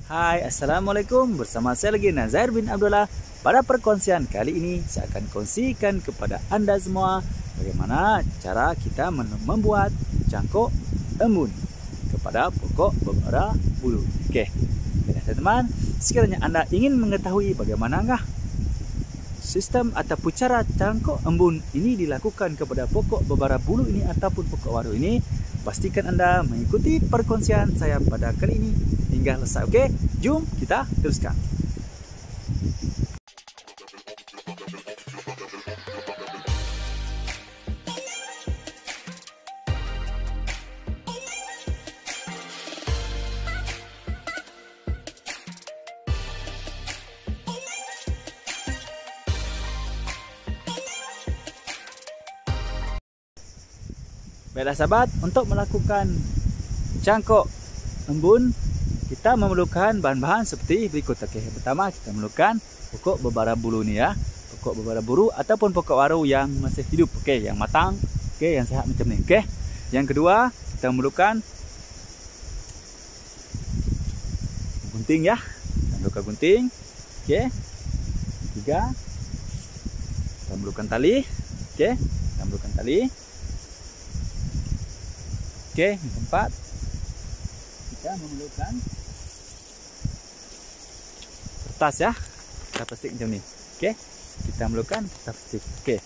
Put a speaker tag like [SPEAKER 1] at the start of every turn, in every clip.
[SPEAKER 1] Hai, Assalamualaikum. Bersama saya lagi Nazair bin Abdullah. Pada perkongsian kali ini saya akan kongsikan kepada Anda semua bagaimana cara kita membuat cangkok embun kepada pokok berbara bulu. Oke, teman-teman, sekiranya Anda ingin mengetahui bagaimanakah sistem atau cara cangkok embun ini dilakukan kepada pokok berbara bulu ini ataupun pokok waru ini, pastikan Anda mengikuti perkongsian saya pada kali ini hingga selesai. Oke, jom kita teruskan. Baiklah sahabat, untuk melakukan cangkok embun kita memerlukan bahan-bahan seperti berikut. Okey, pertama kita memerlukan pokok berbara bulu ni ya. Pokok berbara bulu ataupun pokok waru yang masih hidup, okey, yang matang, okey, yang sehat macam ni, okey. Yang kedua, kita memerlukan gunting ya. Kita memerlukan gunting. Okey. Tiga, kita memerlukan tali. Okey, kita memerlukan tali. Okey, yang keempat, kita memerlukan kertas ya, kertas plastik macam ni. Okey, kita memerlukan kertas plastik. Okey,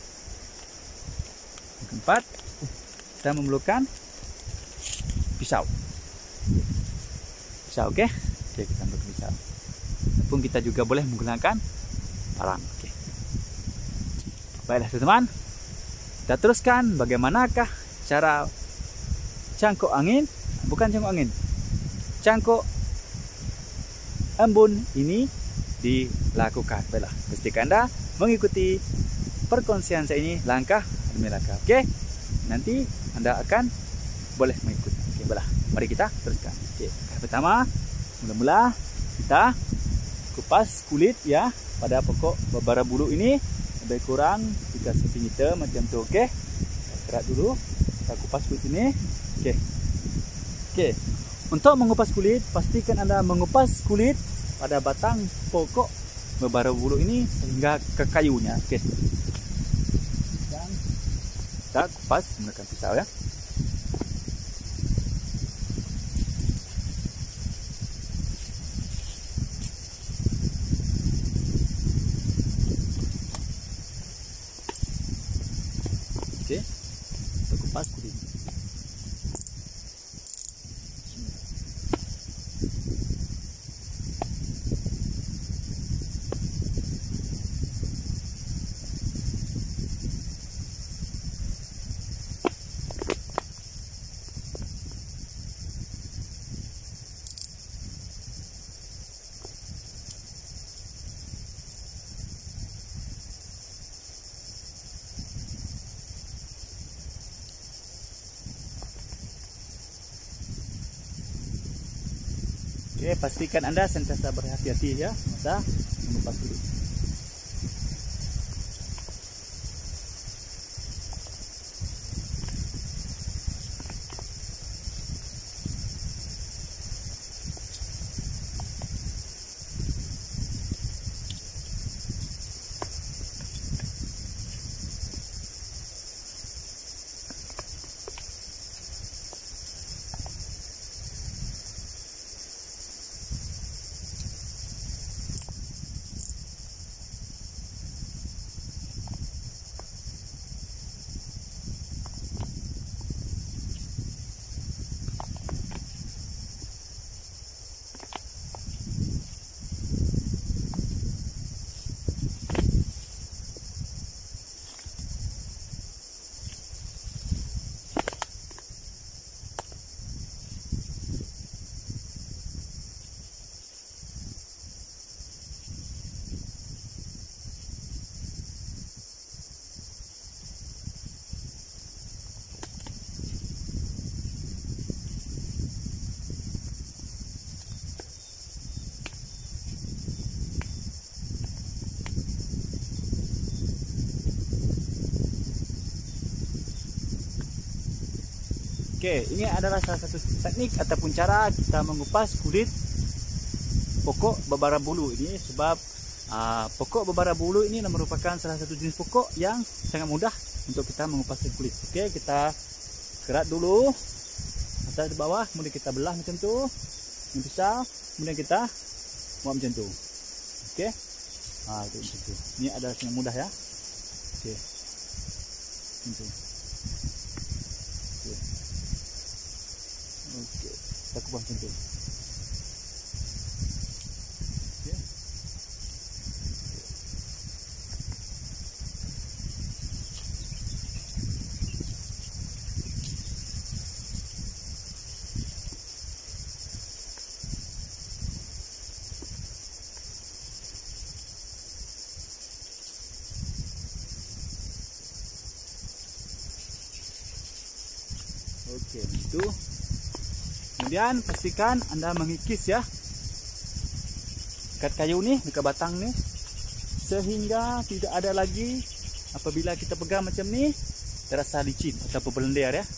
[SPEAKER 1] yang keempat, kita memerlukan pisau. Pisau, okey. Okey, kita memerlukan pisau. Ataupun kita juga boleh menggunakan parang. Okey. Baiklah teman-teman, kita teruskan bagaimanakah cara cangkok angin, bukan cangkok angin, cangkok embun ini dilakukan. Baiklah, pastikan Anda mengikuti perkongsian saya ini langkah demi langkah. Okey, nanti Anda akan boleh mengikuti. Okey, baiklah, mari kita teruskan. Okey, pertama, mula-mula kita kupas kulit ya pada pokok berbara bulu ini lebih kurang 3 cm macam tu. Okey, kerat dulu, kita kupas kulit ini. Okey. Okey. Untuk mengupas kulit, pastikan Anda mengupas kulit pada batang pokok berbara bulu ini sehingga ke kayunya. Okey. Dan kita kupas menggunakan pisau ya. Okey. Kita kupas kulit. Oke, pastikan Anda sentiasa berhati-hati ya masa mengupas kulit. Oke, ini adalah salah satu teknik ataupun cara kita mengupas kulit pokok babara bulu ini, sebab pokok babara bulu ini merupakan salah satu jenis pokok yang sangat mudah untuk kita mengupas kulit. Oke, kita kerat dulu atas ke bawah, kemudian kita belah macam tu dengan pisau, kemudian kita buat macam tu. Oke, itu macam tu. Ini adalah sangat mudah ya. Oke, macam tu. Oke, kita kupas macam tu. Oke, itu. Kemudian pastikan Anda mengikis ya dekat kayu nih, dekat batang nih, sehingga tidak ada lagi apabila kita pegang macam ni terasa licin atau berlendir ya.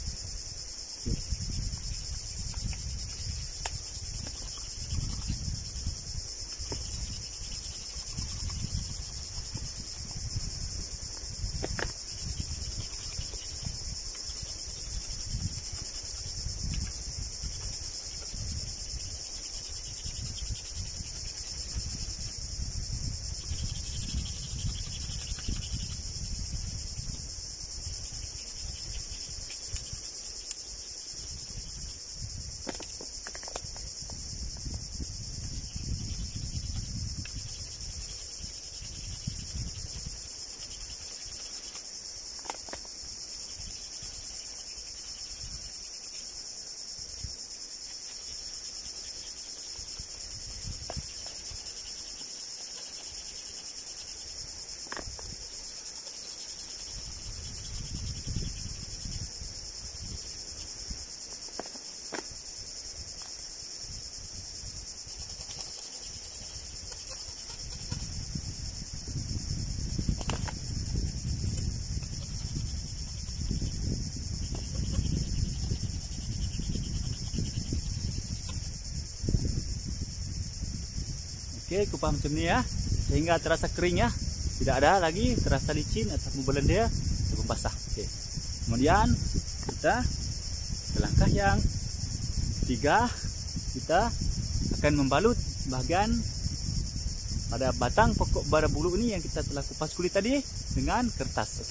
[SPEAKER 1] Oke, kupas macam ni ya, sehingga terasa kering ya, tidak ada lagi terasa licin atau berlendir ataupun basah. Oke, kemudian kita ke langkah yang ketiga, kita akan membalut bahagian pada batang pokok bara bulu ini yang kita telah kupas kulit tadi dengan kertas. Oke,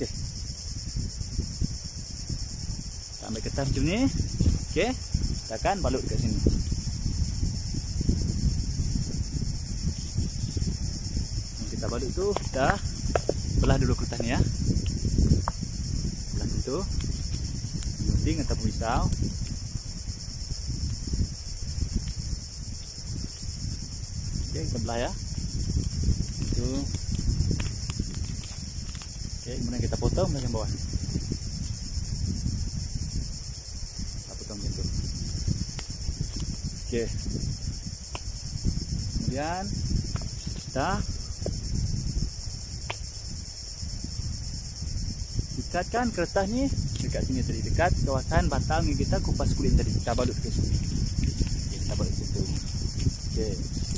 [SPEAKER 1] kita ambil kertas macam ni. Oke, kita akan balut dekat sini. Kita balut tu, kita belah dulu kertas ni ya. Belah tu, gunting atau pisau. Oke, kita belah ya. Itu. Oke, kemudian kita potong bagian bawah. Kita potong macam tu. Oke. Kemudian kita ikatkan kertas ni dekat sini tadi, dekat kawasan batang yang kita kupas kulit tadi. Kita balut ke sini. Okay, kita balut situ. Okey.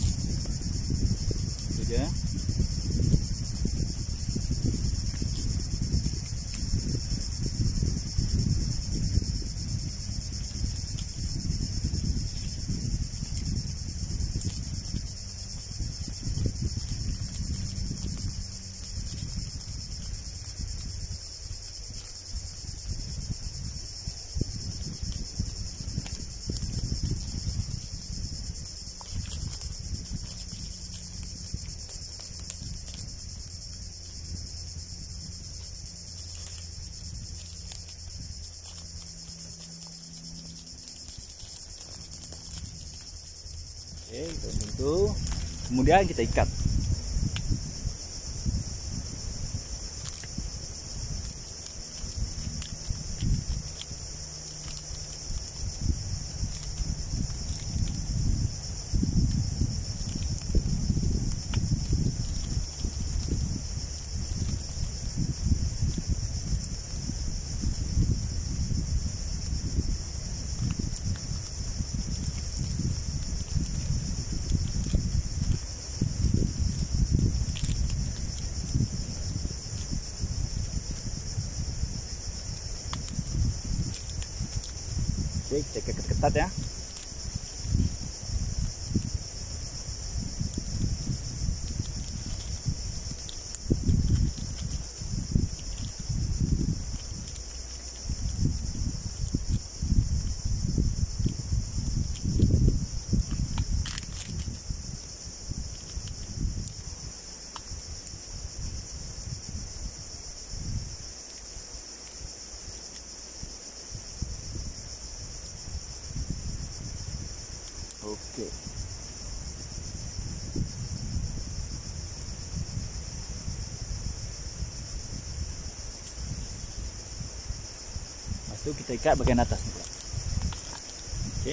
[SPEAKER 1] Itu je. Oke, itu. Kemudian kita ikat. Oke, kita ketat-ketat ya. Oke. Lepas itu kita ikat bagian atas nih, Pak. Oke.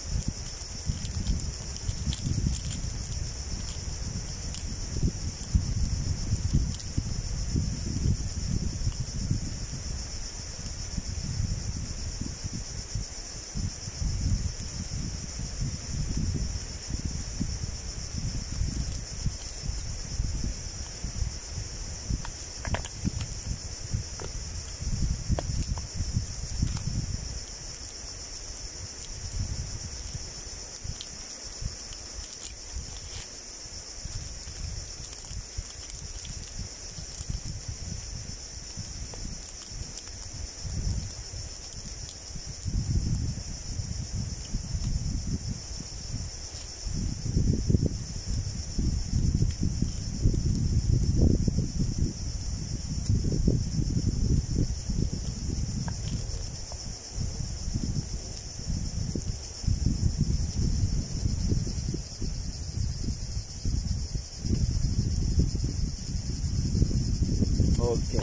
[SPEAKER 1] Oke.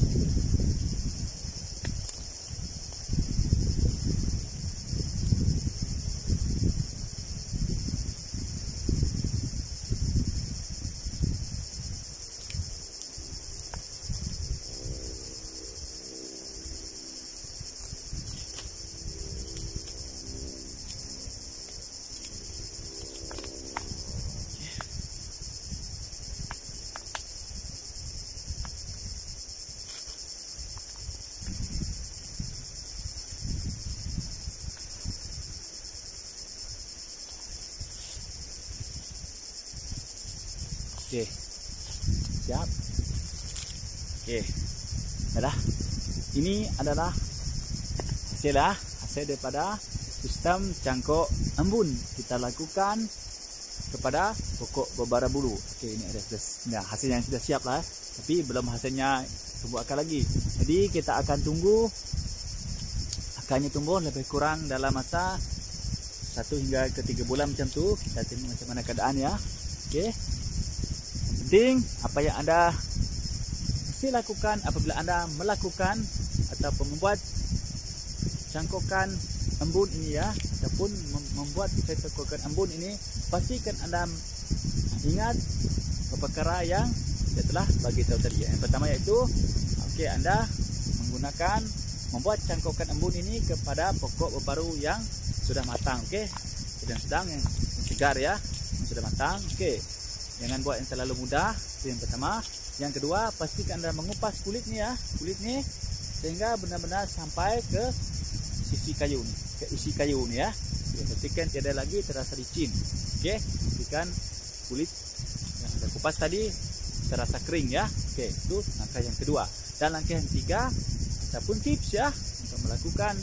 [SPEAKER 1] Oke, siap. Oke, dah. Ini adalah hasil daripada sistem cangkok embun kita lakukan kepada pokok berbara bulu. Oke, ini ada hasilnya yang sudah siap lah. Tapi belum hasilnya tumbuh akar lagi. Jadi kita akan tunggu akarnya tumbuh lebih kurang dalam masa 1 hingga ke 3 bulan macam tu. Kita tengok macam mana keadaan ya. Oke. Penting apa yang Anda mesti lakukan apabila Anda melakukan ataupun membuat cangkokan embun ini ya, ataupun membuat cangkokan embun ini, pastikan Anda ingat perkara yang saya telah bagi tahu tadi. Yang pertama yaitu Anda menggunakan membuat cangkokan embun ini kepada pokok berbaru yang sudah matang, sedang yang segar ya, yang sudah matang. Jangan buat yang terlalu mudah. Itu yang pertama. Yang kedua, pastikan Anda mengupas kulit ni sehingga benar-benar sampai ke sisi kayu ni, ke isi kayu ni ya. Pastikan tiada lagi terasa licin. Pastikan kulit yang Anda kupas tadi terasa kering ya. Itu langkah yang kedua. Dan langkah yang ketiga ataupun tips ya untuk melakukan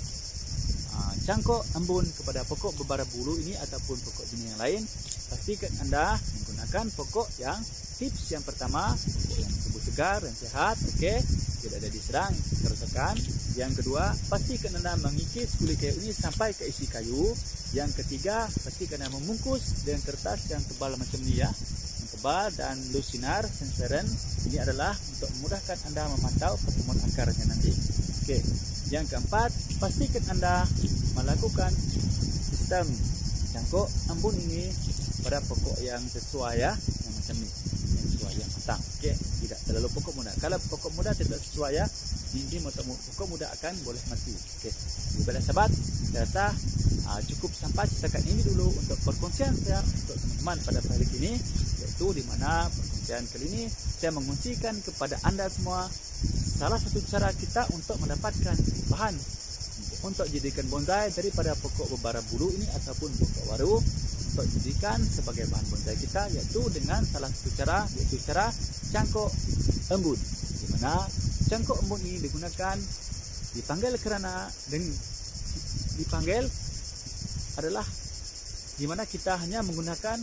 [SPEAKER 1] cangkok embun kepada pokok berbara bulu ini ataupun pokok jenis yang lain, pastikan Anda menggunakan pokok yang tips yang pertama, yang tumbuh segar dan sehat, tidak ada diserang kerusakan. Yang kedua, pastikan Anda mengikis kulit kayu ini sampai ke isi kayu. Yang ketiga, pastikan Anda membungkus dengan kertas yang tebal macam ni ya, yang tebal dan loose sinar transparent. Ini adalah untuk memudahkan Anda memantau pertumbuhan akarnya nanti. Yang keempat, pastikan Anda melakukan sistem cangkok embun ini pada pokok yang sesuai ya, yang macam ni, yang sesuai, yang matang. Tidak terlalu pokok muda. Kalau pokok muda tidak sesuai ya, ini pokok muda akan boleh mati. Baiklah sahabat, saya rasa cukup sampai setakat ini dulu untuk perkongsian saya untuk teman-teman pada hari ini, yaitu di mana perkongsian kali ini saya mengungsikan kepada Anda semua salah satu cara kita untuk mendapatkan bahan untuk jadikan bonsai daripada pokok bebara bulu ini ataupun pokok waru, untuk dijadikan sebagai bahan bonsai kita, yaitu dengan salah satu cara, yaitu cara cangkok embun. Di mana cangkok embun ini digunakan, dipanggil karena dipanggil adalah di mana kita hanya menggunakan,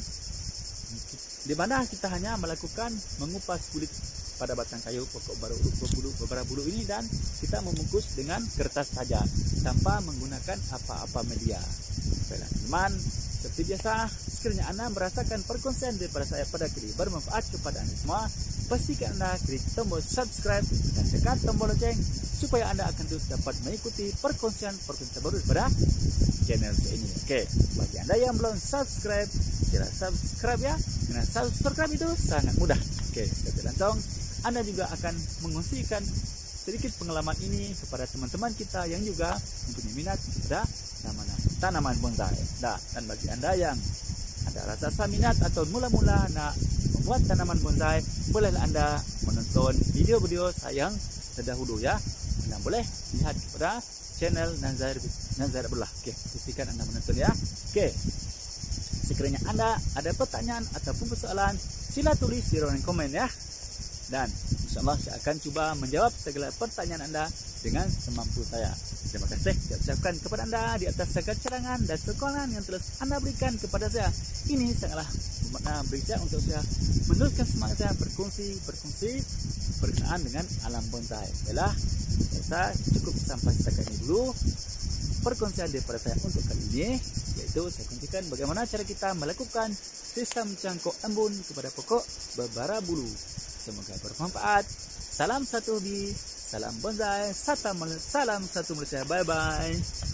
[SPEAKER 1] di mana kita hanya melakukan mengupas kulit pada batang kayu pokok bebara bulu ini, dan kita membungkus dengan kertas saja tanpa menggunakan apa-apa media. Baiklah teman, seperti biasa, sekiranya Anda merasakan perkongsian daripada saya pada kali bermanfaat kepada Anda semua, pastikan Anda klik tombol subscribe dan tekan tombol lonceng supaya Anda akan terus dapat mengikuti perkongsian terbaru daripada channel ini. Oke, bagi Anda yang belum subscribe, segera subscribe ya. Dengan subscribe itu sangat mudah. Oke, jadi langsung Anda juga akan mengungsikan sedikit pengalaman ini kepada teman-teman kita yang juga mempunyai minat pada tanaman bonsai. Dan bagi Anda yang ada rasa minat atau mula-mula nak membuat tanaman bonsai, bolehlah Anda menonton video-video saya yang terdahulu ya. Anda boleh lihat kepada channel Nazar Abdullah. Oke, pastikan Anda menonton ya. Oke, sekiranya Anda ada pertanyaan ataupun persoalan, sila tulis di ruangan komen ya. Dan insyaallah saya akan coba menjawab segala pertanyaan Anda dengan semampu saya. Terima kasih saya ucapkan kepada Anda di atas segala cadangan dan sokongan yang telah Anda berikan kepada saya. Ini sangatlah bermakna bagi saya untuk saya meneruskan semangat saya berkongsi berkenaan dengan alam bonsai. Baiklah, saya cukup sampai setakat ini dulu perkongsian daripada saya untuk kali ini, yaitu saya kongsikan bagaimana cara kita melakukan sistem cangkok embun kepada pokok bebara bulu. Semoga bermanfaat. Salam satu hobi, salam bonsai, salam satu Malaysia. Bye bye.